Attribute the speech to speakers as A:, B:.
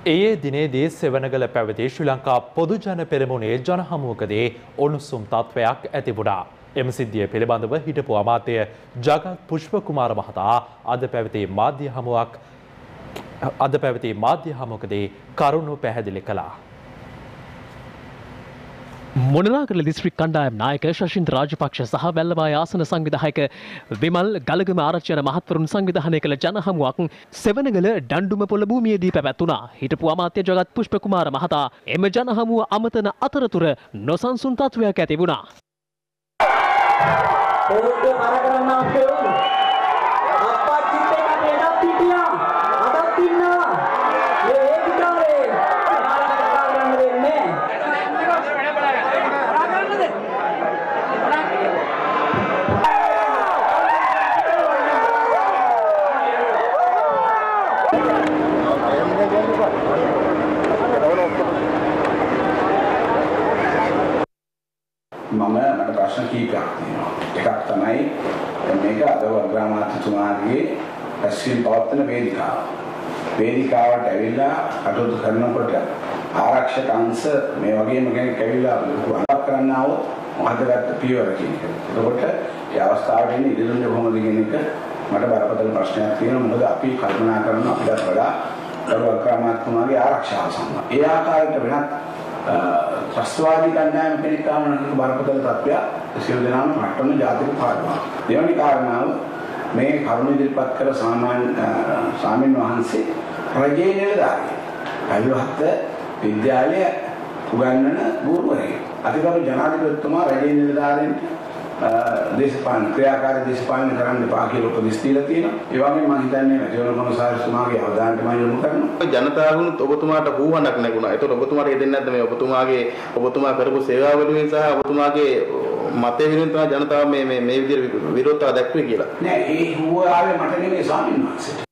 A: ඒ දිනේදී සෙවණගල පැවති ශ්‍රී ලංකා පොදු ජන පෙරමුණේ ජනහමුවකදී උණුසුම් තත්වයක් ඇති වුණා. එම සිද්ධිය පිළිබඳව හිටපු අමාත්‍ය ජගත් පුෂ්පකුමාර මහතා අද පැවති මාධ්‍ය හමුවකදී කරුණු පැහැදිලි කළා.
B: මොනරාගල දිස්ත්‍රික් කණ්ඩායම් නායක ශෂින්ද්‍ර රාජපක්ෂ සහ වැල්ලවාය ආසන සංවිධායක විමල් ගලගම ආරච්චි යන මහත්වරුන් සංවිධානය කළ ජනහමුවක් සෙවණගල ඩණ්ඩුම පොළ භූමියේදී පැවැත්වුණා. හිටපු අමාත්‍ය ජගත් පුෂ්පකුමාර මහතා එම ජනහමුව අමතන අතරතුර නොසන්සුන් තත්වයක් ඇති වුණා.
C: මට ප්‍රශ්න කීපයක් තියෙනවා. එකක් තමයි මේක අද වග්‍රාමාත්‍යතුමාගේ ඇස්සින් පවත්වන වේදිකාව. වේදිකාවට ඇවිල්ලා කටයුතු කරනකොට ආරක්ෂක අංශ මේ වගේම කෙනෙක් ඇවිල්ලා අලක් කරන්න આવොත් මොකද ගත්ත පියවර කියන එක. එතකොට ඒ අවස්ථාවට එන්නේ ඉදිරියට කොහොමද කියන එක මට බරපතල ප්‍රශ්නයක් තියෙනවා. මොකද අපි කල්පනා කරන අපිට වඩා වග්‍රාමාත්‍යතුමාගේ ආරක්ෂාව සම්බන්ධ. ඒ ආකාරයට වෙනත් ත්‍රස්තවාදී කණ්ඩායම කෙනෙක් ආවම බරපතල තත්ත්වයක් සියලු දෙනාම මට්ටම ජාතික පාඩුවක්. දෙවැනි කාරණාව මේ කරුණ ඉදිරිපත් කළ සාමින් වහන්සේ රජයේ නිලධාරියෙක්. අයුහත් විද්‍යාලය උගන්වන ගුරුවරයෙක්. අධිකරු ජනාධිපතිතුමා රජයේ නිලධාරීන් දේශපාලන ක්‍රියාකාරී දේශපාලන කරන්න එපා කියලා උපදෙස් දීලා තියෙනවා. ඒ වගේම මම හිතන්නේ රජවල කොමසාරිස්තුමාගේ අවධානයට මම යොමු කරනවා. ජනතාවුනුත් ඔබතුමාට බූවණක් නැගුණා. ඒතකොට ඔබතුමාට යෙදෙන්නේ නැද්ද මේ ඔබතුමා කරපු සේවාවලුවෙන් සහ ඔබතුමාගේ මතය විරුද්ධව ජනතාව මේ විදිහට විරෝධතාව දක්වන්නේ කියලා? නෑ ඒ හුව ආවේ මට නෙමෙයි ස්වාමීන් වහන්සේට.